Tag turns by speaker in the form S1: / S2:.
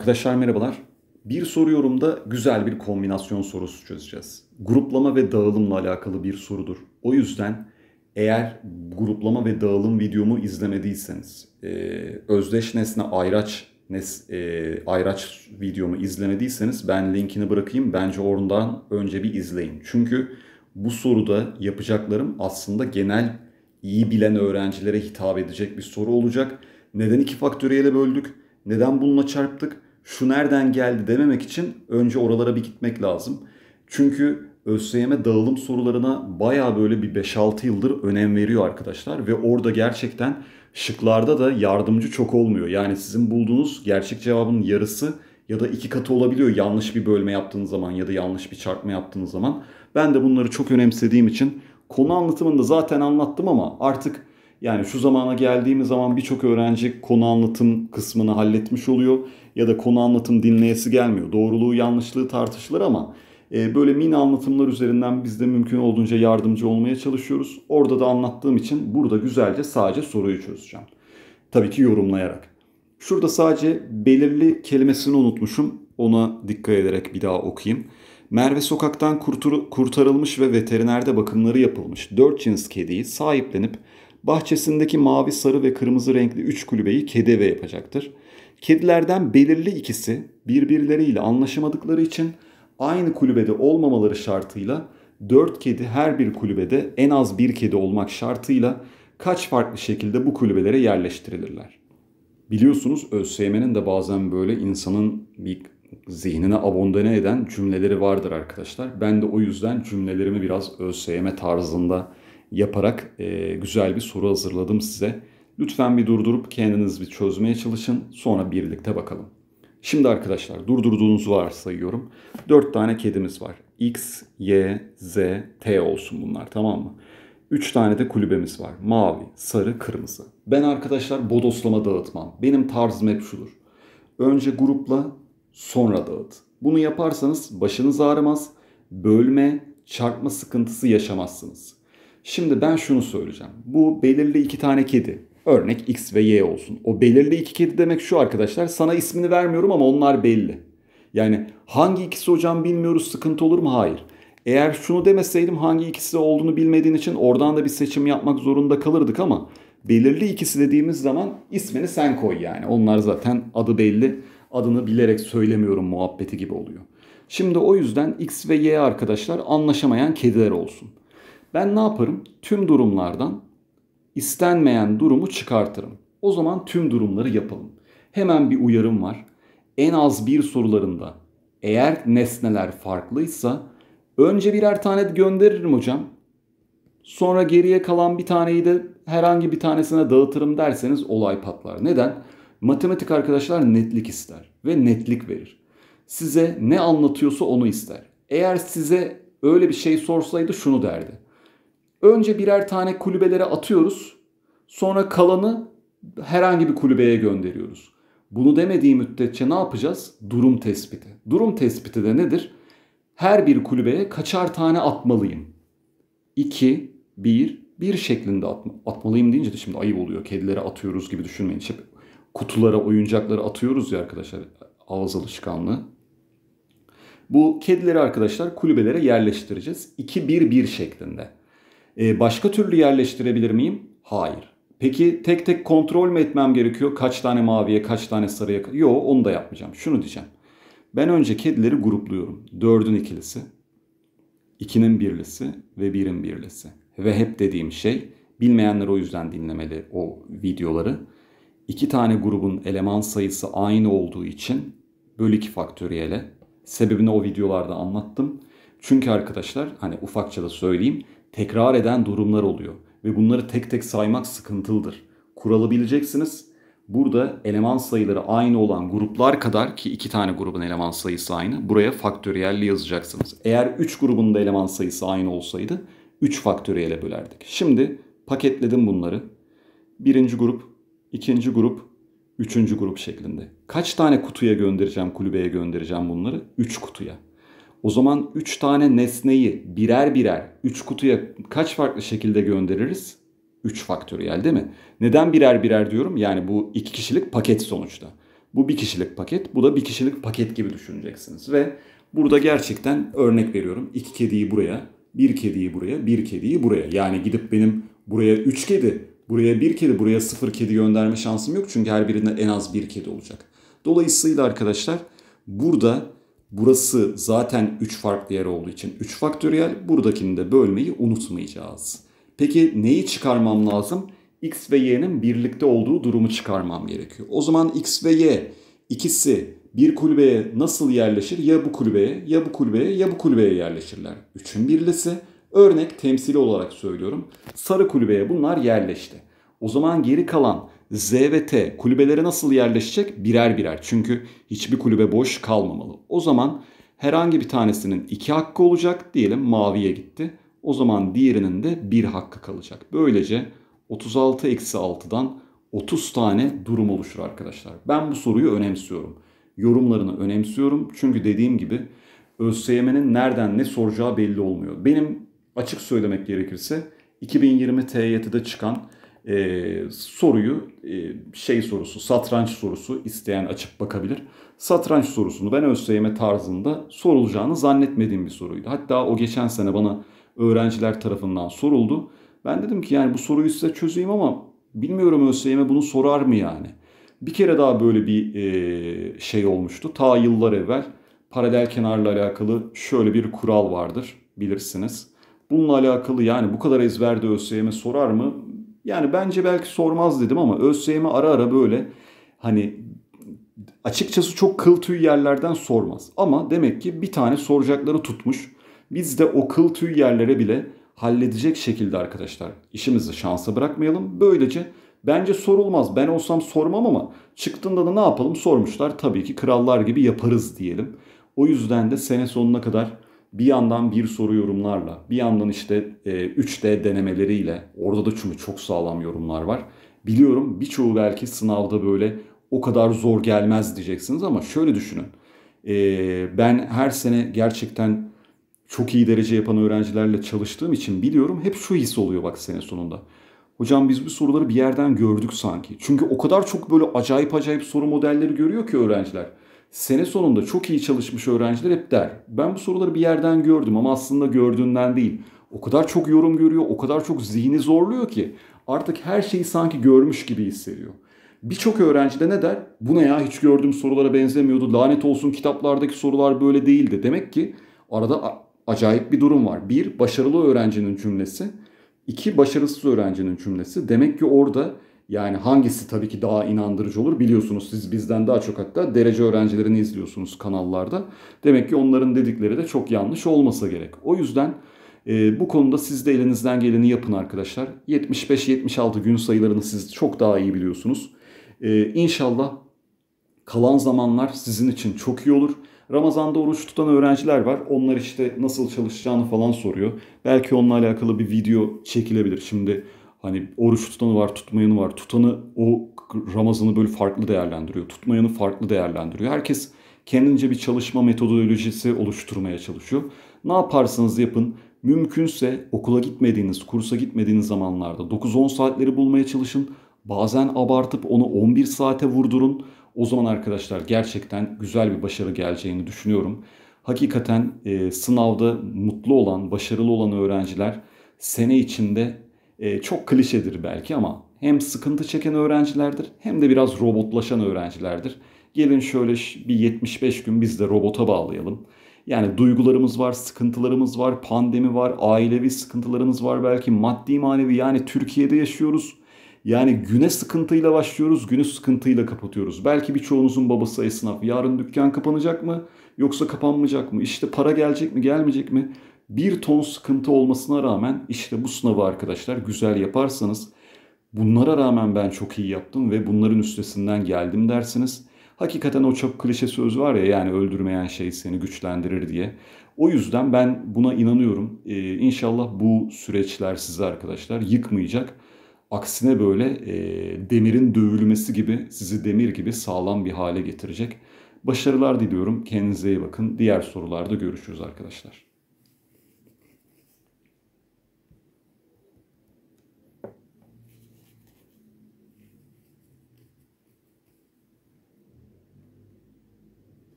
S1: Arkadaşlar merhabalar. Bir soru yorumda güzel bir kombinasyon sorusu çözeceğiz. Gruplama ve dağılımla alakalı bir sorudur. O yüzden eğer gruplama ve dağılım videomu izlemediyseniz, özdeş nesne ayraç videomu izlemediyseniz ben linkini bırakayım. Bence oradan önce bir izleyin. Çünkü bu soruda yapacaklarım aslında genel iyi bilen öğrencilere hitap edecek bir soru olacak. Neden iki faktöriyele böldük? Neden bununla çarptık? Şu nereden geldi dememek için önce oralara bir gitmek lazım. Çünkü ÖSYM dağılım sorularına baya böyle bir 5-6 yıldır önem veriyor arkadaşlar. Ve orada gerçekten şıklarda da yardımcı çok olmuyor. Yani sizin bulduğunuz gerçek cevabın yarısı ya da iki katı olabiliyor yanlış bir bölme yaptığınız zaman ya da yanlış bir çarpma yaptığınız zaman. Ben de bunları çok önemsediğim için konu anlatımında zaten anlattım ama artık yani şu zamana geldiğimiz zaman birçok öğrenci konu anlatım kısmını halletmiş oluyor ya da konu anlatım dinleyesi gelmiyor. Doğruluğu yanlışlığı tartışılır ama böyle mini anlatımlar üzerinden biz de mümkün olduğunca yardımcı olmaya çalışıyoruz. Orada da anlattığım için burada güzelce sadece soruyu çözeceğim. Tabii ki yorumlayarak. Şurada sadece belirli kelimesini unutmuşum. Ona dikkat ederek bir daha okuyayım. Merve sokaktan kurtarılmış ve veterinerde bakımları yapılmış 4 cins kediyi sahiplenip bahçesindeki mavi, sarı ve kırmızı renkli 3 kulübeyi kedi evi yapacaktır. Kedilerden belirli ikisi birbirleriyle anlaşamadıkları için aynı kulübede olmamaları şartıyla 4 kedi her bir kulübede en az bir kedi olmak şartıyla kaç farklı şekilde bu kulübelere yerleştirilirler? Biliyorsunuz ÖSYM'nin de bazen böyle insanın bir zihnine abondene eden cümleleri vardır arkadaşlar. Ben de o yüzden cümlelerimi biraz ÖSYM tarzında yaparak güzel bir soru hazırladım size. Lütfen bir durdurup kendiniz bir çözmeye çalışın. Sonra birlikte bakalım. Şimdi arkadaşlar durdurduğunuzu varsayıyorum. 4 tane kedimiz var. X, Y, Z, T olsun bunlar, tamam mı? 3 tane de kulübemiz var. Mavi, sarı, kırmızı. Ben arkadaşlar bodoslama dağıtmam. Benim tarzım hep şudur. Önce grupla, sonra dağıt. Bunu yaparsanız başınız ağrımaz, bölme, çarpma sıkıntısı yaşamazsınız. Şimdi ben şunu söyleyeceğim. Bu belirli 2 tane kedi. Örnek X ve Y olsun. O belirli 2 kedi demek şu arkadaşlar. Sana ismini vermiyorum ama onlar belli. Yani hangi ikisi hocam bilmiyoruz, sıkıntı olur mu? Hayır. Eğer şunu demeseydim hangi ikisi olduğunu bilmediğin için oradan da bir seçim yapmak zorunda kalırdık ama belirli ikisi dediğimiz zaman ismini sen koy yani. Onlar zaten adı belli. Adını bilerek söylemiyorum muhabbeti gibi oluyor. Şimdi o yüzden X ve Y arkadaşlar anlaşamayan kediler olsun. Ben ne yaparım? Tüm durumlardan istenmeyen durumu çıkartırım. O zaman tüm durumları yapalım. Hemen bir uyarım var. En az bir sorularında eğer nesneler farklıysa önce birer tane gönderirim hocam. Sonra geriye kalan bir taneyi de herhangi bir tanesine dağıtırım derseniz olay patlar. Neden? Matematik arkadaşlar netlik ister ve netlik verir. Size ne anlatıyorsa onu ister. Eğer size öyle bir şey sorsaydı şunu derdi. Önce birer tane kulübelere atıyoruz. Sonra kalanı herhangi bir kulübeye gönderiyoruz. Bunu demediği müddetçe ne yapacağız? Durum tespiti. Durum tespiti de nedir? Her bir kulübeye kaçar tane atmalıyım? 2, 1, 1 şeklinde atmalıyım deyince de şimdi ayıp oluyor. Kedilere atıyoruz gibi düşünmeyin. İşte kutulara, oyuncaklara atıyoruz ya arkadaşlar. Ağız alışkanlığı. Bu kedileri arkadaşlar kulübelere yerleştireceğiz. 2, 1, 1 şeklinde. Başka türlü yerleştirebilir miyim? Hayır. Peki tek tek kontrol mü etmem gerekiyor? Kaç tane maviye, kaç tane sarıya? Yok, onu da yapmayacağım. Şunu diyeceğim. Ben önce kedileri grupluyorum. 4'ün ikilisi, 2'nin birlisi ve 1'in birlisi. Ve hep dediğim şey, bilmeyenler o yüzden dinlemeli o videoları. 2 tane grubun eleman sayısı aynı olduğu için bölü 2 faktöriyele. Sebebini o videolarda anlattım. Çünkü arkadaşlar hani ufakça da söyleyeyim, tekrar eden durumlar oluyor. Ve bunları tek tek saymak sıkıntılıdır. Kuralı bileceksiniz. Burada eleman sayıları aynı olan gruplar kadar ki 2 tane grubun eleman sayısı aynı. Buraya faktöriyelle yazacaksınız. Eğer 3 grubun da eleman sayısı aynı olsaydı 3 faktöriyele bölerdik. Şimdi paketledim bunları. Birinci grup, ikinci grup, üçüncü grup şeklinde. Kaç tane kutuya göndereceğim, kulübeye göndereceğim bunları? 3 kutuya. O zaman 3 tane nesneyi birer birer 3 kutuya kaç farklı şekilde göndeririz? 3 faktöriyel değil mi? Neden birer birer diyorum? Yani bu 2 kişilik paket sonuçta. Bu bir kişilik paket, bu da bir kişilik paket gibi düşüneceksiniz. Ve burada gerçekten örnek veriyorum. 2 kediyi buraya, bir kediyi buraya, bir kediyi buraya. Yani gidip benim buraya 3 kedi, buraya bir kedi, buraya 0 kedi gönderme şansım yok. Çünkü her birinde en az bir kedi olacak. Dolayısıyla arkadaşlar burada burası zaten 3 farklı yer olduğu için 3 faktöriyel. Buradakini de bölmeyi unutmayacağız. Peki neyi çıkarmam lazım? X ve Y'nin birlikte olduğu durumu çıkarmam gerekiyor. O zaman X ve Y ikisi bir kulübeye nasıl yerleşir? Ya bu kulübeye, ya bu kulübeye, ya bu kulübeye yerleşirler. Üçün birlisi. Örnek temsili olarak söylüyorum. Sarı kulübeye bunlar yerleşti. O zaman geri kalan Z ve T kulübelere nasıl yerleşecek? Birer birer. Çünkü hiçbir kulübe boş kalmamalı. O zaman herhangi bir tanesinin 2 hakkı olacak. Diyelim maviye gitti. O zaman diğerinin de 1 hakkı kalacak. Böylece 36 eksi 6'dan 30 tane durum oluşur arkadaşlar. Ben bu soruyu önemsiyorum. Yorumlarını önemsiyorum. Çünkü dediğim gibi ÖSYM'nin nereden ne soracağı belli olmuyor. Benim açık söylemek gerekirse 2020 TYT'de çıkan soruyu sorusu, satranç sorusu isteyen açıp bakabilir. Satranç sorusunu ben ÖSYM tarzında sorulacağını zannetmediğim bir soruydu. Hatta o geçen sene bana öğrenciler tarafından soruldu. Ben dedim ki yani bu soruyu size çözeyim ama bilmiyorum ÖSYM bunu sorar mı yani? Bir kere daha böyle bir şey olmuştu. Ta yıllar evvel paralel kenarla alakalı şöyle bir kural vardır bilirsiniz. Bununla alakalı yani bu kadar ezberde ÖSYM sorar mı? Yani bence belki sormaz dedim ama ÖSYM ara ara böyle hani açıkçası çok kıl tüy yerlerden sormaz. Ama demek ki bir tane soracakları tutmuş. Biz de o kıl tüy yerlere bile halledecek şekilde arkadaşlar işimizi şansa bırakmayalım. Böylece bence sorulmaz. Ben olsam sormam ama çıktığında da ne yapalım sormuşlar. Tabii ki krallar gibi yaparız diyelim. O yüzden de sene sonuna kadar bir yandan bir soru yorumlarla, bir yandan işte 3D denemeleriyle, orada da çünkü çok sağlam yorumlar var. Biliyorum birçoğu belki sınavda böyle o kadar zor gelmez diyeceksiniz ama şöyle düşünün. Ben her sene gerçekten çok iyi derece yapan öğrencilerle çalıştığım için biliyorum hep şu his oluyor bak sene sonunda. Hocam biz bu soruları bir yerden gördük sanki. Çünkü o kadar çok böyle acayip acayip soru modelleri görüyor ki öğrenciler. Sene sonunda çok iyi çalışmış öğrenciler hep der. Ben bu soruları bir yerden gördüm ama aslında gördüğünden değil. O kadar çok yorum görüyor, o kadar çok zihni zorluyor ki artık her şeyi sanki görmüş gibi hissediyor. Birçok öğrenci de ne der? Bu ne ya hiç gördüğüm sorulara benzemiyordu. Lanet olsun kitaplardaki sorular böyle değildi. Demek ki arada acayip bir durum var. Bir, başarılı öğrencinin cümlesi. İki, başarısız öğrencinin cümlesi. Demek ki orada yani hangisi tabii ki daha inandırıcı olur biliyorsunuz. Siz bizden daha çok hatta derece öğrencilerini izliyorsunuz kanallarda. Demek ki onların dedikleri de çok yanlış olmasa gerek. O yüzden bu konuda siz de elinizden geleni yapın arkadaşlar. 75-76 gün sayılarını siz çok daha iyi biliyorsunuz. İnşallah kalan zamanlar sizin için çok iyi olur. Ramazan'da oruç tutan öğrenciler var. Onlar işte nasıl çalışacağını falan soruyor. Belki onunla alakalı bir video çekilebilir. Şimdi hani oruç tutanı var, tutmayanı var. Tutanı o Ramazan'ı böyle farklı değerlendiriyor. Tutmayanı farklı değerlendiriyor. Herkes kendince bir çalışma metodolojisi oluşturmaya çalışıyor. Ne yaparsanız yapın. Mümkünse okula gitmediğiniz, kursa gitmediğiniz zamanlarda 9-10 saatleri bulmaya çalışın. Bazen abartıp onu 11 saate vurdurun. O zaman arkadaşlar gerçekten güzel bir başarı geleceğini düşünüyorum. Hakikaten sınavda mutlu olan, başarılı olan öğrenciler sene içinde çok klişedir belki ama hem sıkıntı çeken öğrencilerdir hem de biraz robotlaşan öğrencilerdir. Gelin şöyle bir 75 gün biz de robota bağlayalım. Yani duygularımız var, sıkıntılarımız var, pandemi var, ailevi sıkıntılarımız var belki maddi manevi yani Türkiye'de yaşıyoruz. Yani güne sıkıntıyla başlıyoruz, günü sıkıntıyla kapatıyoruz. Belki birçoğunuzun babası esnaf. Yarın dükkan kapanacak mı yoksa kapanmayacak mı? İşte para gelecek mi gelmeyecek mi? Bir ton sıkıntı olmasına rağmen işte bu sınavı arkadaşlar güzel yaparsanız bunlara rağmen ben çok iyi yaptım ve bunların üstesinden geldim dersiniz. Hakikaten o çok klişe söz var ya yani öldürmeyen şey seni güçlendirir diye. O yüzden ben buna inanıyorum. İnşallah bu süreçler sizi arkadaşlar yıkmayacak. Aksine böyle demirin dövülmesi gibi sizi demir gibi sağlam bir hale getirecek. Başarılar diliyorum. Kendinize iyi bakın. Diğer sorularda görüşürüz arkadaşlar.